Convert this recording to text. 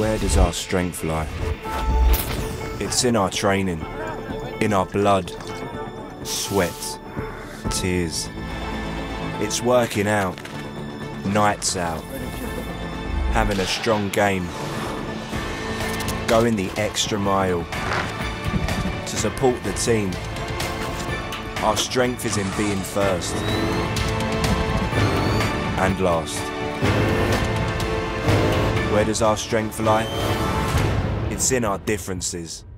Where does our strength lie? It's in our training, in our blood, sweat, tears. It's working out, nights out, having a strong game, going the extra mile to support the team. Our strength is in being first and last. Where does our strength lie? It's in our differences.